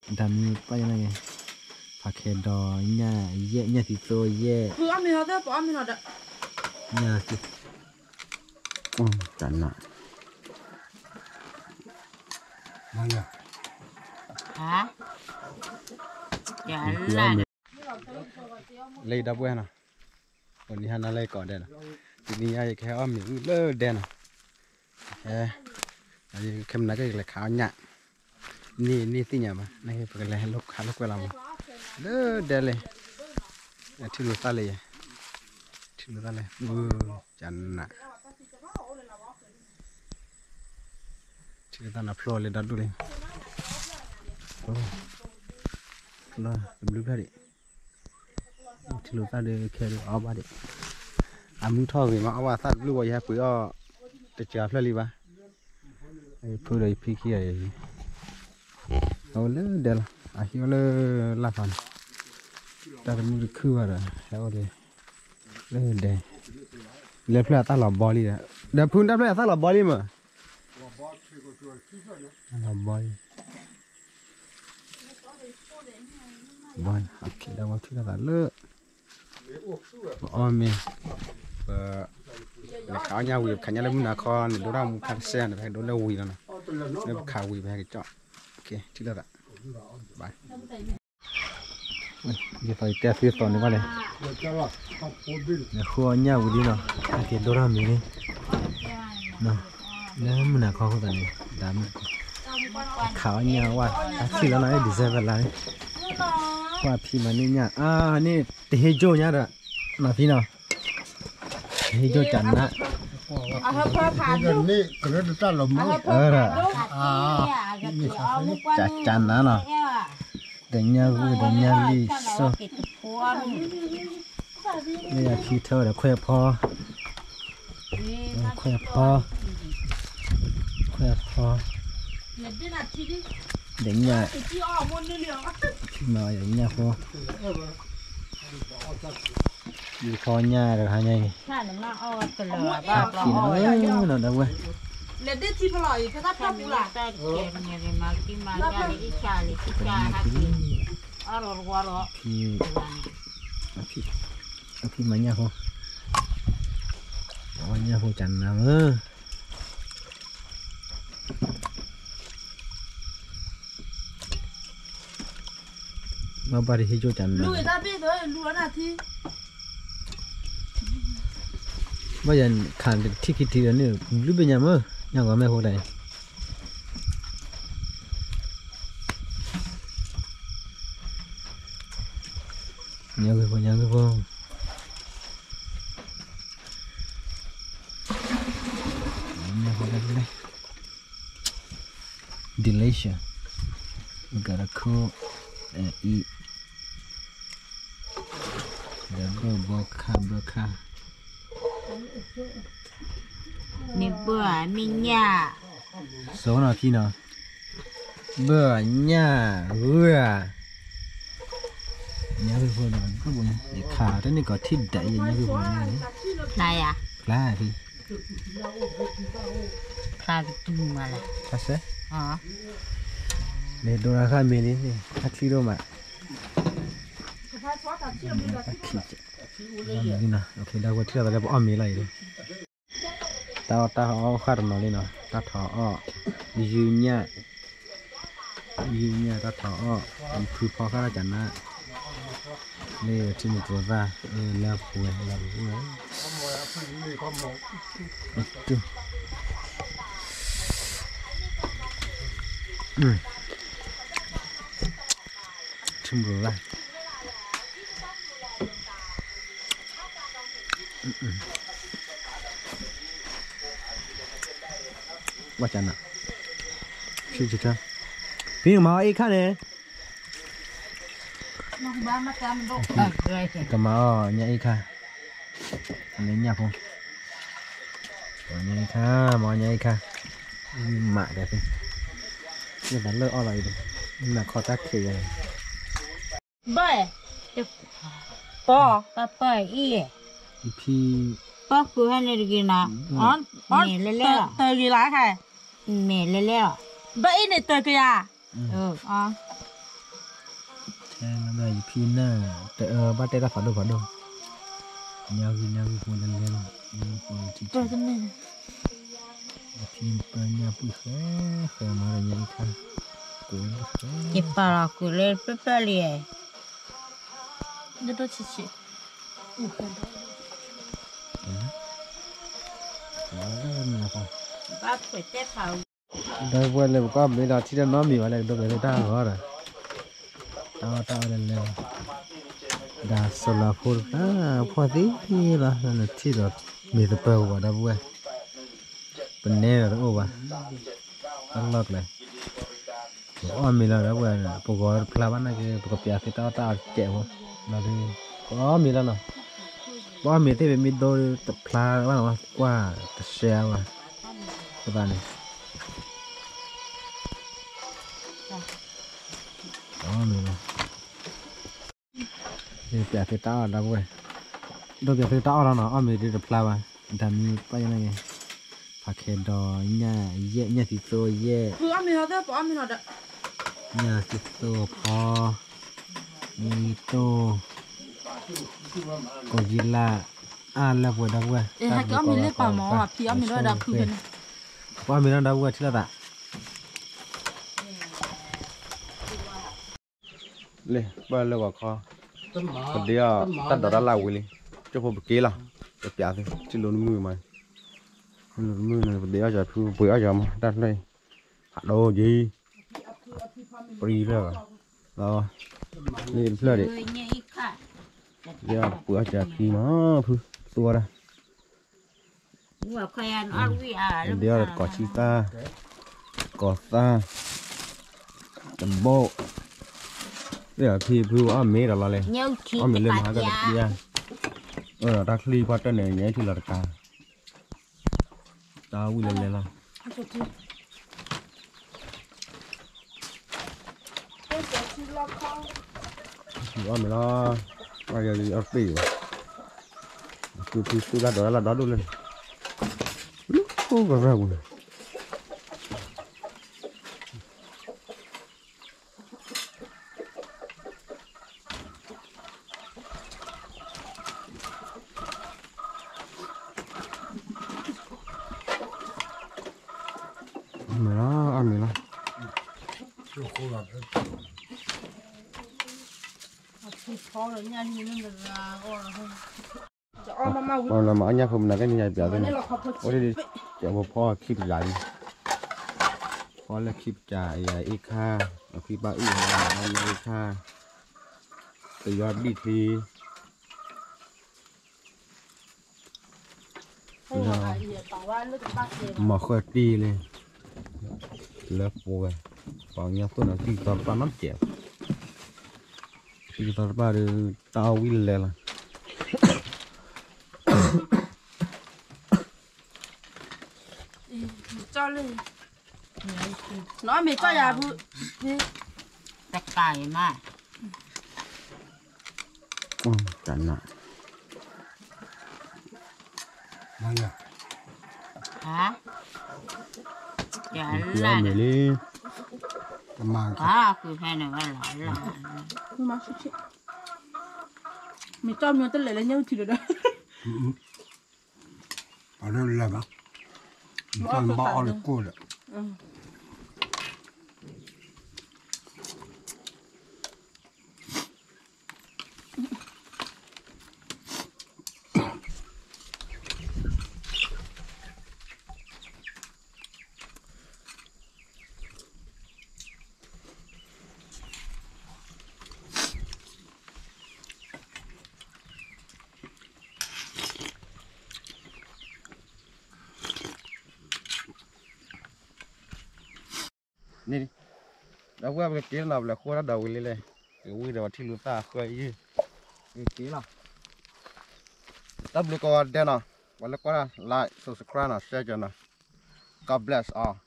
ดำมีไปยังไงผักเคดอเนี่ยเย่เนี่ยติโตเย่คืออ้ามีเราเด้อปออ้ามีเราเด้อเนี่ยติจันน่ะนั่นแหละฮะอย่าลั่นเลยดับเว้ยนะวันนี้ฮันอะไรก่อนเด่นทีนี้ไอ้แค่อ้อมมีเลิศเด่นแค่ไอ้เข้มนักก็เลยขาวหยะนี่ที่เนี่ยมาในพวกอะไรลูกค้าลูกเวลามาเลิศเด่นเลยที่รู้ตาเลยที่รู้ตาเลยจันน่ะที่รู้ตาหน้าพลอยเลยดัดดูเลยโอ้น่าบลูเบอร์รี่ที่รู้ตาเลยแค่ดูเอาบ้าดิอามุท่อวิ่งมาเอาว่าสัตว์บลูว่าอย่าปุ๋ยอ้อจะเจอเพลลีบ้าไอ้พูดเลยพี่ขี้อะไรเอาเลยเดี๋ยวอาฮิโอเลยลาฟันแต่เป็นมือคือว่าเอาเลยเลยเดี๋ยวเลี้ยเพลตาหลับบอลลี่อะเดี๋ยวพูดได้เพลตาหลับบอลลี่มั้ยหลับบอลบอลโอเคเดี๋ยวว่าที่เราเลิกอ๋อมีเลยขาวเงาวีขันยาเล่มนาคอนดูเราพักเส้นไปดูเราวีแล้วนะเล่มขาววีไปให้เจาะโอเคที่เราละบายยี่ไฟเตะซื้อตอนนี้ว่าเลยเนี่ยขัวเงาวีเนาะโอเคดูเรามีนี่เนาะเนี่ยมันนาคอนคนนี้ดำขาวเงาว่าที่เราเนี่ยดีไซน์แบบไรว่าพี่มันนี่เนี่ยนี่เตะโจ้เนี่ยละมาพี่เนาะเฮ้ยโจจันนะนี่กระดูกตาลมจันนะเนาะเดี๋ยวเนี่ยกูเดี๋ยวเนี่ยลิโซเนี่ยขี้เท่าเดี๋ยวค่อยพอเดี๋ยวเนี่ยพี่มาอย่างเงี้ยพออยู่คอหญ้าหรือหาไงใช่น้ำเอาตลอดบ้ากินหน่อยนะเว้ยเลดดี้ที่ปล่อยถ้าทำบุหรี่แต่เกมเนี่ยมากินมาจานอีชาลิฮักกินอร่อยกว่าหรอพี่มาเนี่ยพอเนี่ยพอจันนะมาบาริฮิโจจันนะลุยตาพี่ด้วยลุยนะที่ว่าอย่างขันที่คิดทีนั้นเนี่ยรู้เป็นยังมั้งยังก็ไม่พอได้ยังคือพอยังพอได้ delicious we gotta cook and eat the boca มีเบื่อมีหญ้าโซน่ะพี่เนาะเบื่อหญ้าเนี่ยคือคนนั้นก็บุญไอ้ขาแต่นี่ก็ที่ใดเนี่ยคือคนนี้ใครอ่ะใครพี่ใครจุ่มมาเลยใช่อ๋อเนี่ยดูราคาเมนี่นี่ทักซี่รู้ไหมนี่นะโอเคได้ว่าที่เราจะบอกอ้อมมีอะไรเลยตาเอาขาดมาเลยเนาะตาถออ้อยืนเนี่ยตาถออ้อมันคือพอข้าราชการนะนี่ที่มีตัวว่าแล้วป่วยชิมดูว่าว่าจันน่ะชื่อจ้าพี่มาอีกขั้นเลยก็มาเนี่ยอีกค่ะอันนี้เนี่ยผมเนี่ยค่ะมาเนี่ยอีกค่ะหมาเดี๋ยวพี่เนี่ยมันเลิกอะไรดิหนักคอตักเขียเบ้ปอปออีพี่ปอคือให้เนี่ยกินนะอ๋อเมล่เตยกี่ร้านใครเมล่เบ้อีเนี่ยเตยกี่อ่ะอ๋อ nó đây pin nè bắt tay ra phá đồ nhau gì không lên lên chỉ Rồi cái này pin nhà bự khé mà là nhà khăn chị bảo cứ lên bếp liền Nó đó chị bác phải tép vào đây vừa lên có mấy đợt chỉ nó mì vào đây đâu người ta rồi tao lên đã solo phun phun tí là chỉ được mì tập bầu vào đâu vừa bên này rồi ô bà ăn lót này mì là đó vừa bộ gói pha này cái bộ bia thì tao chẹo là đi có mì là nào có mì thì mì đôi tập pha đó qua tập xe mà các bạn này đó mì này thì bia thì tao đâu vừa đôi bia thì tao là nó mì đi tập pha mà đam bao nhiêu này phá khe đò nhà thì tôi Cứ ăn mì nó đó, bỏ ăn mì nó đó. nhà thì tôi phò mì tô còn gì là là vừa đâu vừa Ê, hai cái mì lên bảo mỏ à, thì ăn mì nó đã khử bên này. qua mì nó đâu vừa chứ là tạ lên bao lâu vào kho còn đi tắt đó đã lâu rồi cho phô bực kia là cái bia thôi chứ luôn mưa mà mưa này để giờ bữa giờ mà đặt đây hạt đồ gì free rồi đó lên phơi đấy giờ bữa giờ khi nó tua ra giờ có chi ta có ta tầm bộ giờ thì vừa ăn mì rồi lên ăn mì lên hai cái bia đặt ly qua trên này nhảy thì là cả tao vui lên là đó mày lo bây giờ đi ở tỉ tôi ra đó là đó luôn lên không có ra rồi mày nó ăn mày nó còn là mở nhà không là cái nhà bể thế này ôi đi chợ một pho kịp lại pho là kịp trả ít ha khi ba ít là ít ha từ giờ đi thì mà khơi đi lên lớp bùa còn nhà tôi nó đi toàn ba nắm chèo đi toàn ba được tao will lên là cho lên nó mì cho nhà bự tất cả mà chẳng nào hả dạ là mày đi mà cứ hay này là mà chị mì cho mì tôi lấy nhau thì được đấy ở đây là bác con bò được cô đấy đi đâu qua cái kia nào là khô đã đầu lên này cái quy đầu thì lúa ta khơi gì cái kia nào tập đi coi đen nào và là qua like subscribe nào share cho nào God bless all